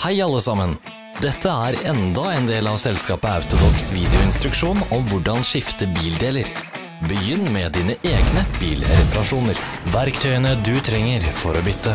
Hei alle sammen! Dette er enda en del av selskapet Autodocs videoinstruksjon om hvordan skifte bildeler. Begynn med dine egne bilreparasjoner. Verktøyene du trenger for å bytte.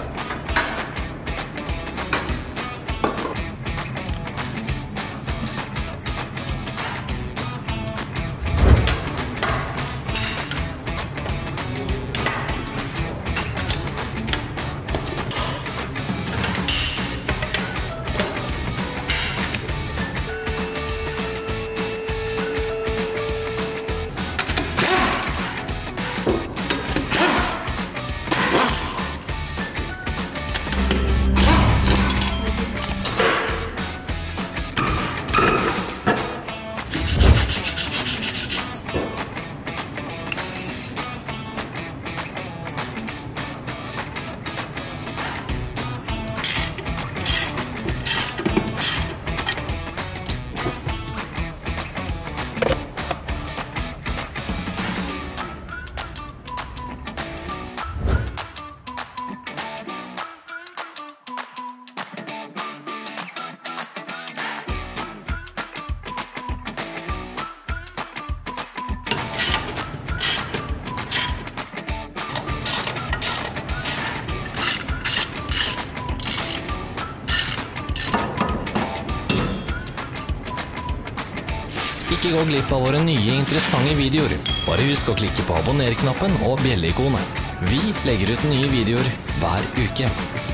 Ikke gå glipp av våre nye interessante videoer. Bare husk å klikke på abonner-knappen og bjelle-ikonet. Vi legger ut nye videoer hver uke.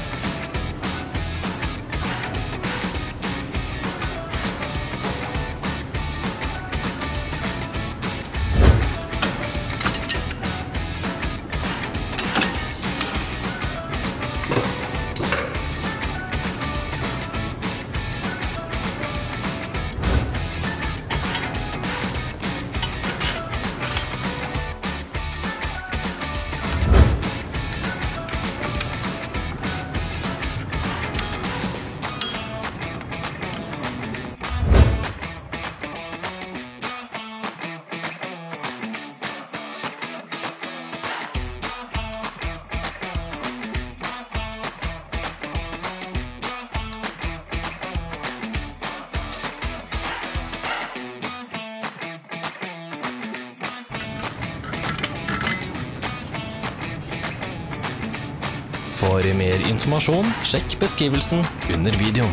For mer informasjon, sjekk beskrivelsen under videoen.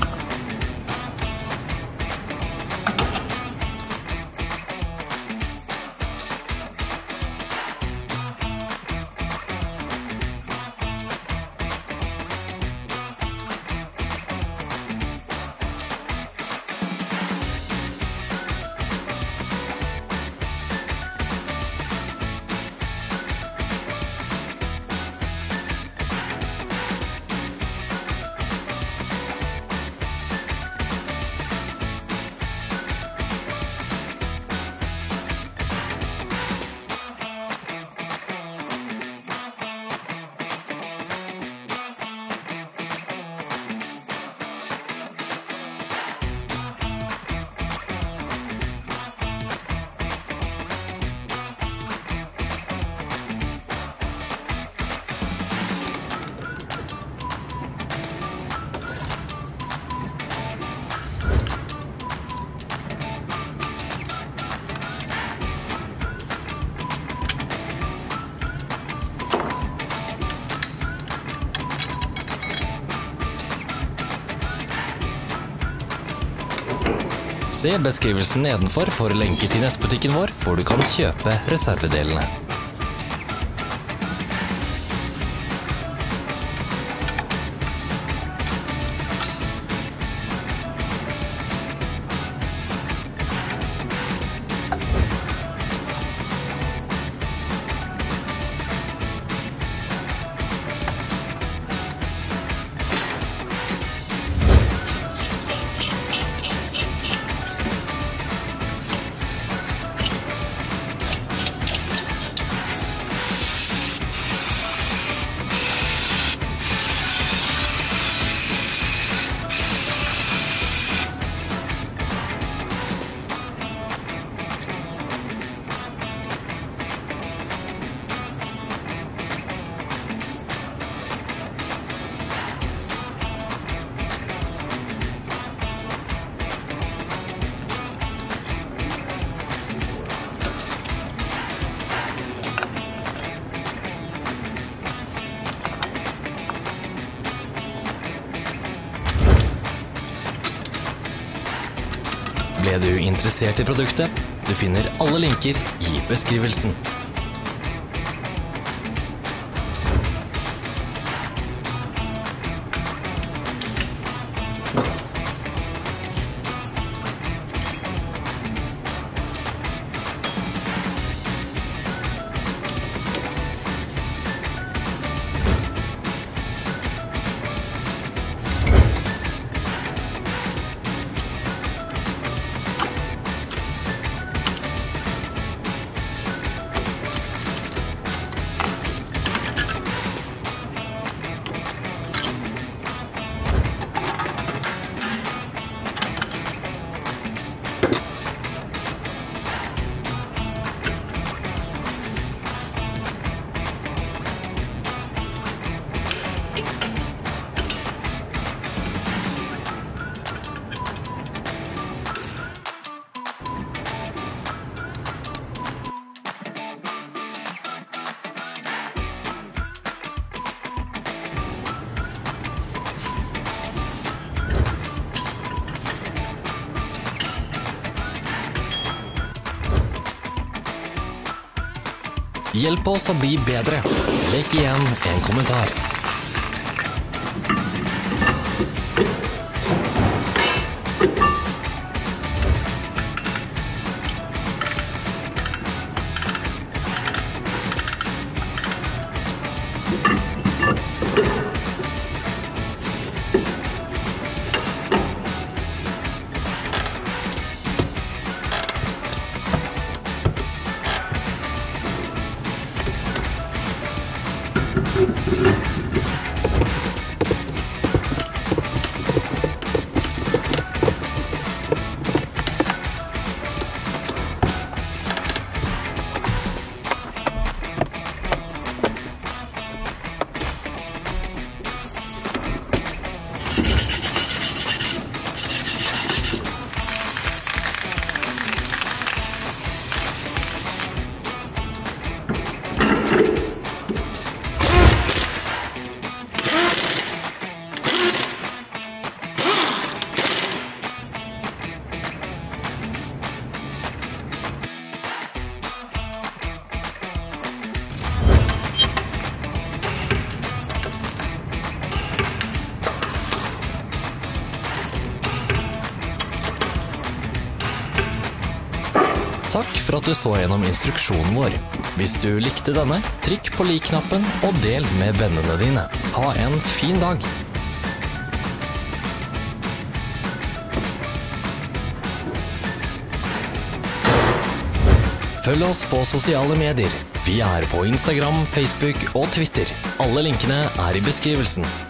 Se beskrivelsen nedenfor for lenke til nettbutikken vår, hvor du kan kjøpe reservedelene. Ble du interessert i produktet? Du finner alle linker i beskrivelsen. Hjelp oss å bli bedre. Legg igjen en kommentar. Takk for at du så gjennom instruksjonen vår. Hvis du likte denne, trykk på lik-knappen og del med vennene dine. Ha en fin dag! Følg oss på sosiale medier. Vi er på Instagram, Facebook og Twitter. Alle linkene er i beskrivelsen.